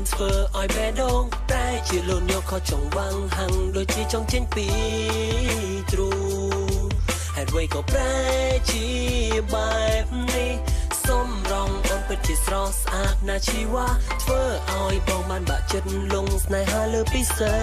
ធ្វើឲ្យបេះដូងតែជាលូនយកខុសចង្វាំងហាំងដូចជាចង់ចេញពីទ្រូហេតុអ្វីក៏ប្រែជាបែបនេះសុំរងអូនពិតជាស្រស់ស្អាតណាជីវ៉ាធ្វើឲ្យបងបានបាក់ចិត្តលងស្នេហាលើពិសេ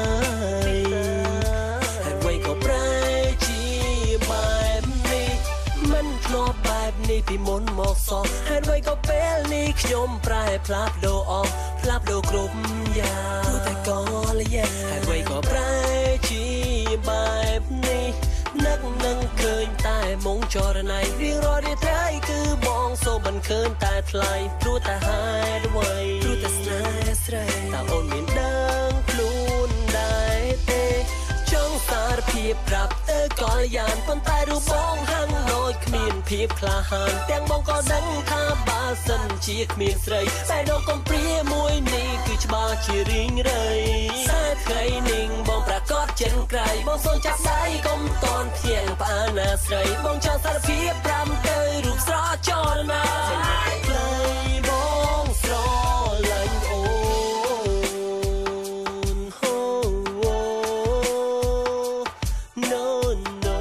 សហេតុអ្វីក៏ប្រែជាបែបនេះមិនធ្លាប់បែបនេះពីមុនមកសោះហេតុអ្វីក៏ពេលនេះខ្ញុំប្រែផ្លាស់ប្ដូរអស់ផ្លាស់ប្ដូរគ្រប់យ៉ាងតែក៏លយហេតុអ្វីក៏ប្រែជាបែបនេះនឹកនឹងឃើញតែមុងចរណៃរៀងរាល់រាត្រីគឺបងសូមមិនឃើញតែថ្លៃព្រោះតែហេតុអ្វីព្រោះតែស្នេហ៍ស្រីតើអូនមានដឹងខ្លួនដែរទេចង់សារភាពប្រាប់ទៅក៏យ៉ាងប៉ុន្តែរូបបងហាំងដូចគ្មានភាពក្លាហានទាំងបងក៏ដឹងថាបើសិនជាគ្មានស្រីតែដកកំព្រាមួយនេះគឺច្បាស់ជារីងរៃតែថ្ងៃនេះបងប្រកាសចេញក្រៃបងសូមចាប់ដៃកុំតន់ធៀងផ្អើណាស្រីបងចង់សារភាពប្រាំទៅរូបស្រស់ចរណាខ្លីបងស្រឡាញ់អូនហូNo no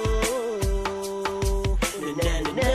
na na na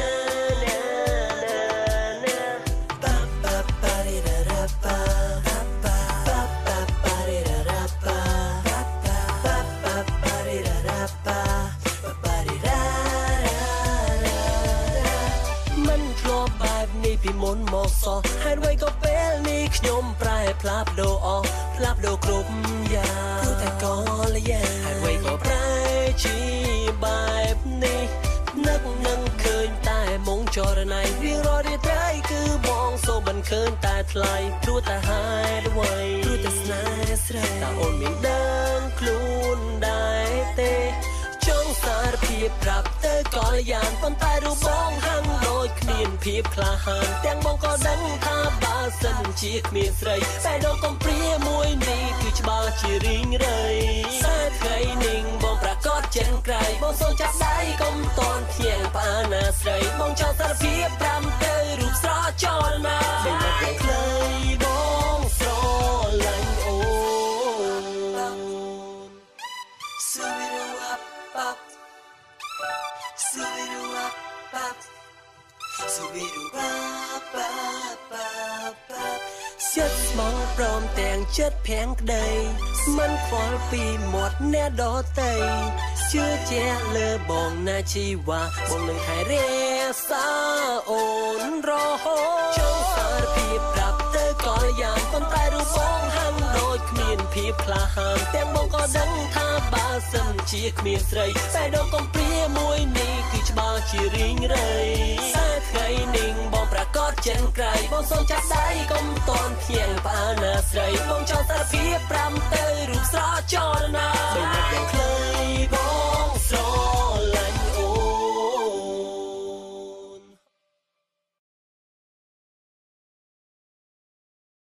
na pa pa pa ri ra ra pa pa pa pa pa ri ra ra pa pa pa pa pa ri ra ra pa pa pa ri ra ra ra មិនធ្លាប់បែបនេះពីមុនមកសោះហេតុអ្វីក៏ពេលនេះខ្ញុំប្រែផ្លាស់ប្ដូរអស់ផ្លាស់ប្ដូរគ្រប់យ៉ាងព្រោះតែក៏លយហេតុអ្វីក៏ប្រែជាបែបនេះនឹកនឹងឃើញតែមុងចរណៃរៀងរាល់រាត្រីគឺបងសូមមិនឃើញតែថ្លៃព្រោះតែហេតុអ្វីព្រោះតែស្នេហ៍ស្រីតើអូនមានដឹងខ្លួនដែរទេចង់សារភាពប្រាប់ទៅក៏យ៉ាងប៉ុន្តែរូបបងហាំងដូចគ្មានភាពក្លាហានទាំងបងក៏ដឹងថាបើសិនជាគ្មានស្រីតែដកកំព្រាមួយនេះគឺច្បាស់ជារីងរៃតែថ្ងៃនេះបងប្រកាសចេញក្រៃបងសូមចាប់ដៃកុំតន់ធៀងផ្អើណាស្រីបងចង់សារភាពប្រាំទៅរូបស្រស់ចរណាមិនមកខ្លីបងស្រឡាញ់អូន Up Subiru-up-up Subiru-up-up-up ចិត្តស្មោះព្រមទាំងចិត្តភាំងក្តីមិនខ្វល់ពីមាត់អ្នកដទៃជឿជាក់លើបងណាជីវ៉ាបងនឹងថែរក្សាអូនរហូតចង់សារភាពប្រាប់ទៅក៏យ៉ាងប៉ុន្តែរូបបងហាំងដូចគ្មានភាពក្លាហានទាំងបងក៏ដឹងថាបើសិនជាគ្មានស្រីតែដកកំព្រាមួយនេះគឺច្បាស់ជារីងរៃតែថ្ងៃនេះបងប្រកាសចេញក្រៃបងសូមចាប់ដៃកុំតន់ធៀងផ្អើណាស្រីបងចង់សារភាពប្រាំទៅរូបស្រស់ចរណា